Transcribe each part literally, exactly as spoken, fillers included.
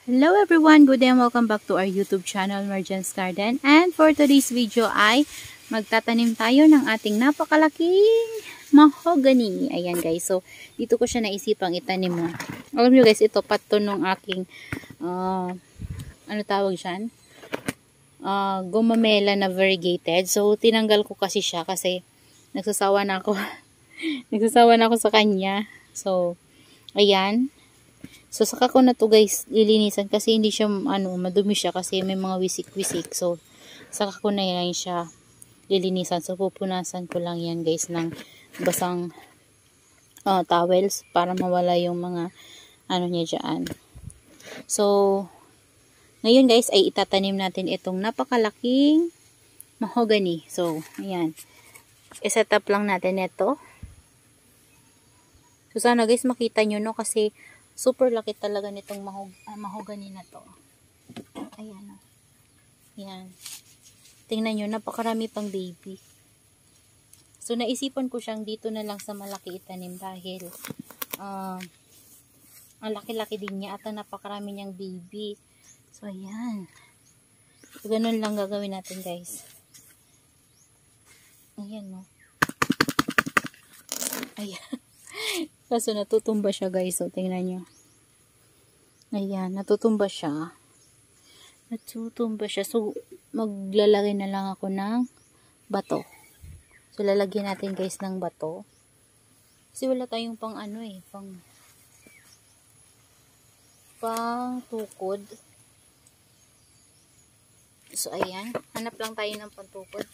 Hello everyone, good day and welcome back to our YouTube channel, Marjan's Garden. And for today's video ay magtatanim tayo ng ating napakalaking mahogany. Ayan guys, so dito ko siya naisipang itanim mo. Alam nyo guys, ito pato nung aking, uh, ano tawag dyan? Uh, gumamela na variegated. So tinanggal ko kasi siya kasi nagsasawa na ako. nagsasawa na ako sa kanya. So, ayan. So, saka ko na to guys, lilinisan kasi hindi siya, ano, madumi siya kasi may mga wisik-wisik. So, saka ko na yan siya lilinisan. So, pupunasan ko lang yan guys ng basang uh, towels para mawala yung mga, ano niya dyan. So, ngayon guys, ay itatanim natin itong napakalaking mahogany. So, ayan. I-set up lang natin ito. So, sana guys, makita nyo, no, kasi super laki talaga nitong mahog uh, mahogany na to. Ayan. Oh. Ayan. Tingnan nyo, napakarami pang baby. So, naisipan ko siyang dito na lang sa malaki itanim dahil uh, ang laki-laki din niya at ang napakarami niyang baby. So, ayan. So, ganun lang gagawin natin, guys. Ayan, no. Ayan. Kaso natutumba siya guys. So, tingnan nyo. Ayan, natutumba siya. Natutumba siya. So, maglalagay na lang ako ng bato. So, lalagyan natin guys ng bato. Kasi wala tayong pang ano eh. Pang, pang tukod. So, ayan. Hanap lang tayo ng pantukod.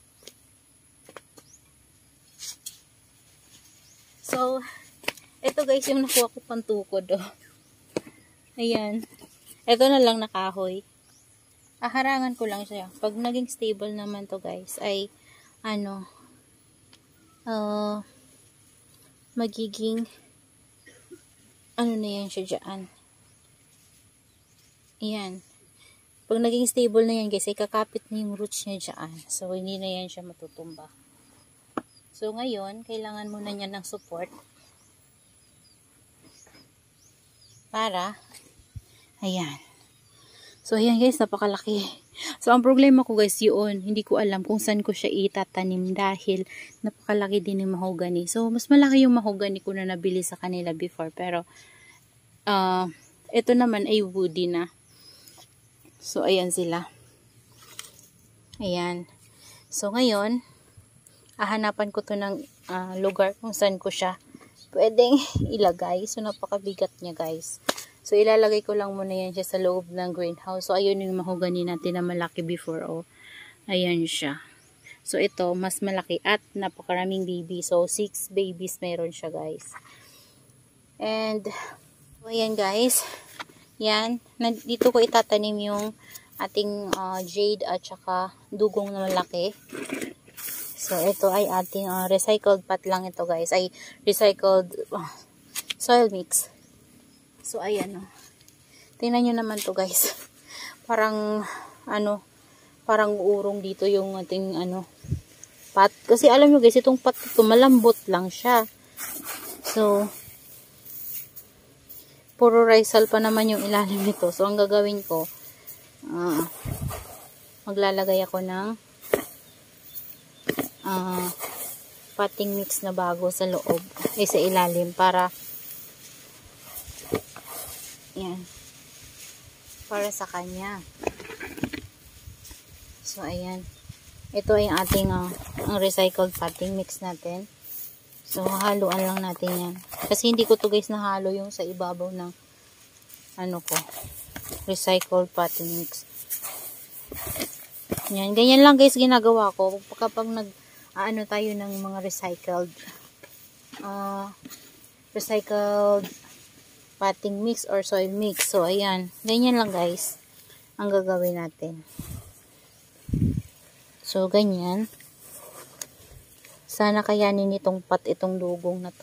So, ito guys, yung nakuha ko pantukod, oh. Ayan. Ito na lang nakahoy. Aharangan ko lang siya. Pag naging stable naman to guys, ay, ano, uh, magiging, ano na yan siya dyan. Ayan. Pag naging stable na yan guys, ay kakapit na yung roots niya dyan. So, hindi na yan siya matutumba. So, ngayon, kailangan muna niya ng support. Para, ayan. So, ayan guys, napakalaki. So, ang problema ko guys, yun, hindi ko alam kung saan ko siya itatanim dahil napakalaki din yung mahogany. So, mas malaki yung mahogany ko na nabili sa kanila before. Pero, uh, ito naman ay woody na. So, ayan sila. Ayan. So, ngayon, ahanapan ko to ng uh, lugar kung saan ko siya pwedeng ilagay. So, napakabigat niya guys. So, ilalagay ko lang muna yan siya sa loob ng greenhouse. So, ayun yung mahogany natin na malaki before. Oh, ayan siya. So, ito, mas malaki at napakaraming baby. So, six babies meron siya guys. And, so, ayan guys. Yan. Dito ko itatanim yung ating uh, jade at saka dugong na malaki. So, ito ay ating uh, recycled pot lang ito guys. Ay, recycled uh, soil mix. So, ayan o. Oh. Tingnan nyo naman to guys. Parang, ano, parang urong dito yung ating, ano, pot. Kasi alam nyo guys, itong pot ito, malambot lang siya. So, puro rizal pa naman yung ilalim nito. So, ang gagawin ko, uh, maglalagay ako ng Uh, potting mix na bago sa loob eh sa ilalim para yan para sa kanya. So ayan, ito ay ating uh, ang recycled potting mix natin. So haluan lang natin yan kasi hindi ko to guys nahalo yung sa ibabaw ng ano ko recycled potting mix. Yan, ganyan lang guys ginagawa ko kapag nag ano tayo ng mga recycled uh, recycled potting mix or soil mix. So, ayan. Ganyan lang guys ang gagawin natin. So, ganyan. Sana kayanin itong pot, itong dugong na to.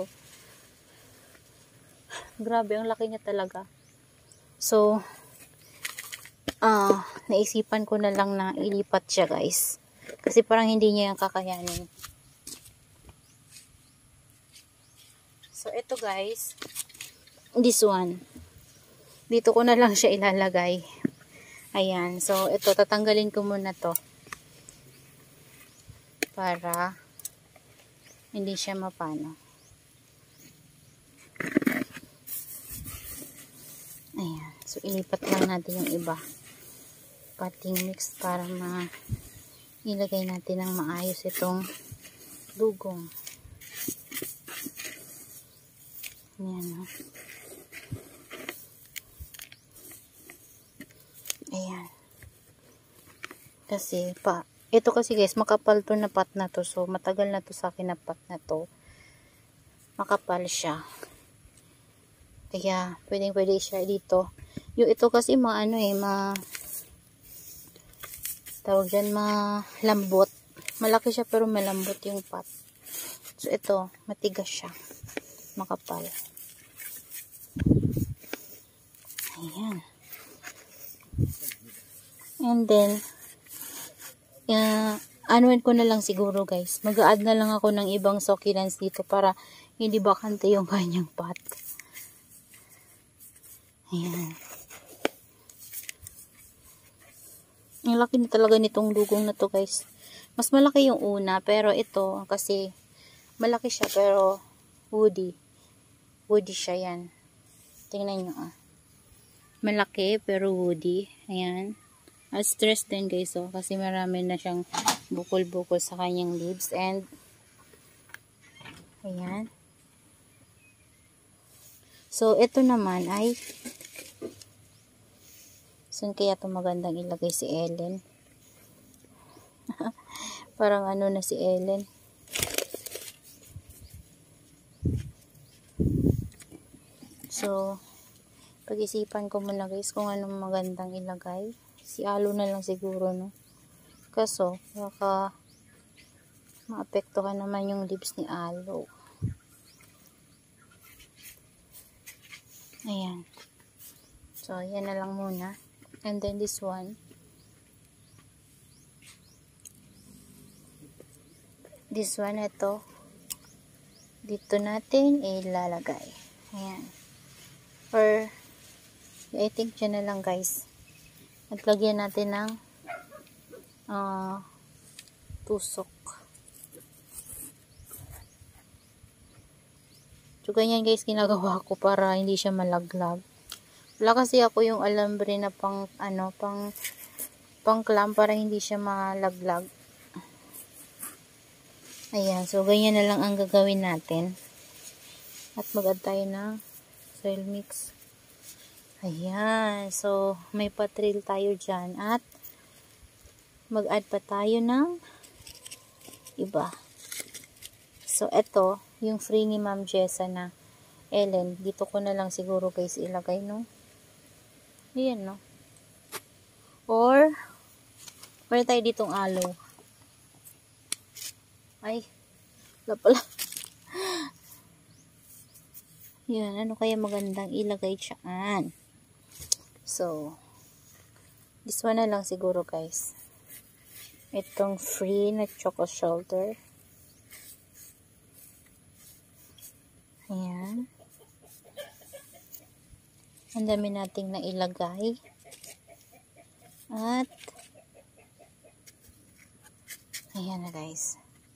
Grabe, ang laki niya talaga. So, ah, uh, naisipan ko na lang na ilipat siya guys. Kasi parang hindi niya yung kakayanin. So, ito guys, this one. dito ko na lang siya ilalagay. Ayan. So, ito, tatanggalin ko muna to. Para hindi siya mapano. Ayan. So, ilipat lang natin yung iba. Pating mix para ma ilagay natin ng maayos itong dugong. Ayan. Ayan. Kasi, pa, ito kasi guys, makapal to na pot na to. So, matagal na to sa akin na pot na to. Makapal siya. Kaya, pwedeng pwede siya dito. Yung ito kasi, mga ano eh, ma, tawag dyan, malambot. Malaki siya pero malambot yung pot. So, ito, matigas siya. Makapal. Ayan. And then, uh, anuin ko na lang siguro guys. Mag-a-add na lang ako ng ibang succulents dito para hindi bakante yung kanyang pot. Ayan. Ang laki na talaga nitong dugong na to guys. Mas malaki yung una pero ito kasi malaki siya pero woody. Woody siya yan. Tingnan nyo ah. Malaki pero woody. Ayan. At stress din guys oh, kasi marami na siyang bukol-bukol sa kanyang leaves and ayan. So ito naman ay saan kaya ito magandang ilagay si Ellen? Parang ano na si Ellen. So pag-isipan ko muna guys kung anong magandang ilagay. Si aloe na lang siguro, no? Kaso, baka maapektuhan naman yung leaves ni aloe. Ayan. So, yan na lang muna. And then this one. This one, ito. Dito natin ilalagay. Ayan. Or, I think dyan na lang guys. At lagyan natin ng uh, tusok. So, ganyan guys, ginagawa ko para hindi siya malaglag. Wala kasi ako yung alambre na pang, ano, pang, pang clamp para hindi siya malaglag. Ayan, so ganyan na lang ang gagawin natin. At mag-add tayo ng soil mix. Ayan. So, may patril tayo dyan. At, mag-add pa tayo ng iba. So, ito, yung free ni Ma'am Jessa na Ellen. Dito ko na lang siguro guys ilagay, no? Ayan, no? Or, pwede tayo ditong aloe. Ay, wala pala. Yan, ano kaya magandang ilagay dyan? So, this one na lang siguro guys. Itong free na choco shoulder. Ayan. Ang dami nating na ilagay. At, ayan na guys.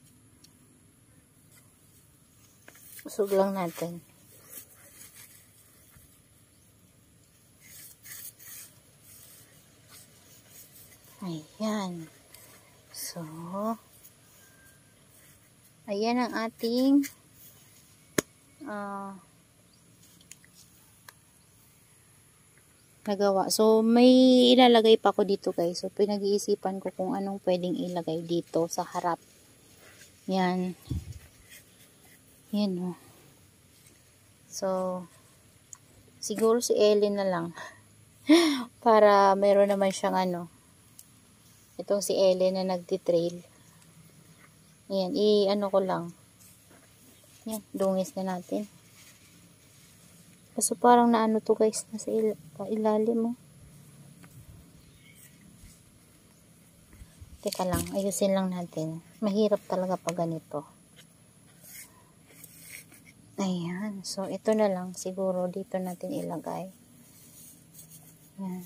Usog lang natin. Ayan. So, ayan ang ating uh, nagawa. So, may ilalagay pa ako dito guys. So, pinag-iisipan ko kung anong pwedeng ilagay dito sa harap. Yan. Yan o. So, siguro si Ellen na lang. Para meron naman siyang ano. Itong si Ellen na nagtitrail. Ayan, i-ano ko lang. Yan, dungis na natin. Kaso parang naano to guys, nasa il ilalim mo. Teka lang, ayusin lang natin. Mahirap talaga pag ganito. Ayan, so ito na lang siguro dito natin ilagay. Yan.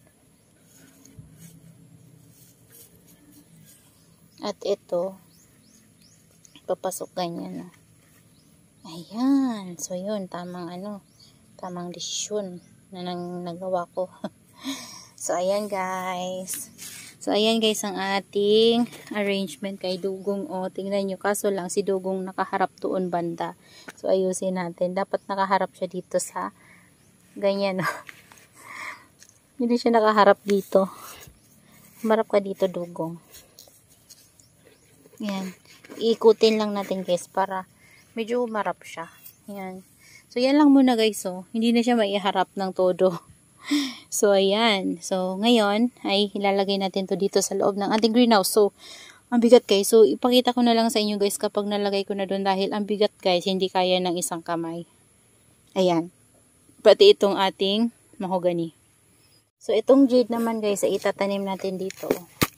At ito, papasok ganyan. Ayan. So, yun. Tamang ano, tamang desisyon na nang nagawa ko. So, ayan guys. So, ayan guys ang ating arrangement kay Dugong. O, tingnan nyo. Kaso lang, si Dugong nakaharap doon banda. So, ayusin natin. Dapat nakaharap siya dito sa ganyan. Hindi siya nakaharap dito. Marap ka dito, Dugong. Yan. Iikutin lang natin guys para medyo umarap siya. Yan. So, yan lang muna guys. So, hindi na siya maiharap ng todo. So, ayan. So, ngayon, ay ilalagay natin to dito sa loob ng ating greenhouse. So, ang bigat guys. So, ipakita ko na lang sa inyo guys kapag nalagay ko na doon dahil ang bigat guys, hindi kaya ng isang kamay. Ayan. Pati itong ating mahogany. So, itong jade naman guys, ay itatanim natin dito.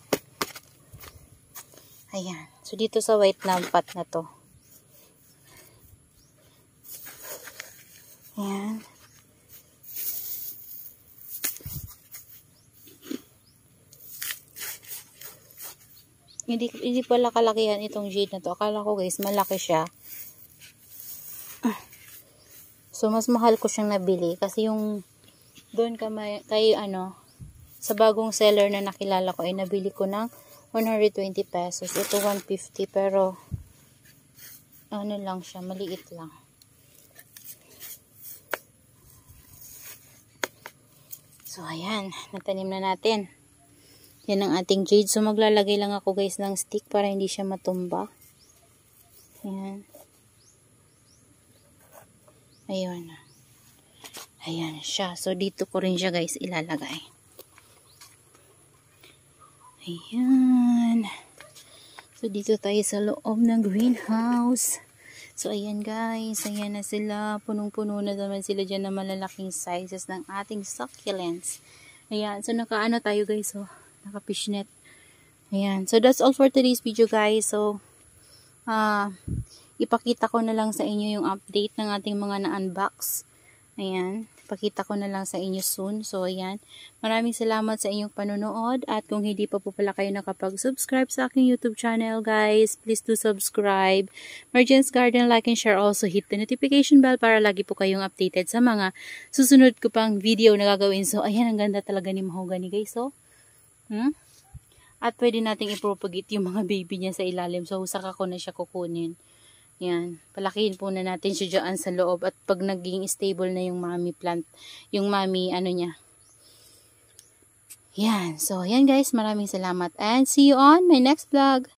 Ayan. So, dito sa white na pot na to. Ayan. Hindi, hindi pala kalakihan itong jade na to. Akala ko guys, malaki siya. So, mas mahal ko siyang nabili. Kasi yung doon kay, kay ano, sa bagong seller na nakilala ko, ay nabili ko ng one hundred twenty pesos. Ito one fifty. Pero, ano lang siya, maliit lang. So, ayan. Natanim na natin. Yan ang ating jade. So, maglalagay lang ako guys ng stick para hindi siya matumba. Ayan. Ayun. Ayan siya. So, dito ko rin siya guys ilalagay. Ayan. So, dito tayo sa loob ng greenhouse. So, ayan guys. Ayan na sila. Punong-puno na naman sila dyan na malalaking sizes ng ating succulents. Ayan. So, nakaano tayo guys. So, naka-fishnet. Ayan. So, that's all for today's video guys. So, uh, ipakita ko na lang sa inyo yung update ng ating mga na-unbox. Ayan. Ipakita ko na lang sa inyo soon. So, ayan. Maraming salamat sa inyong panonood. At kung hindi pa po pala kayo nakapag-subscribe sa aking YouTube channel, guys, please do subscribe. Marjan's Garden, like and share. Also, hit the notification bell para lagi po kayong updated sa mga susunod ko pang video na gagawin. So, ayan. Ang ganda talaga ni mahogany, guys. So, hmm? At pwede nating i-propagate yung mga baby niya sa ilalim. So, saka ko na siya kukunin. Yan. Palakihin po na natin siya dyan sa loob. At pag naging stable na yung mommy plant, yung mommy, ano niya. Yan. So, yan guys. Maraming salamat. And see you on my next vlog.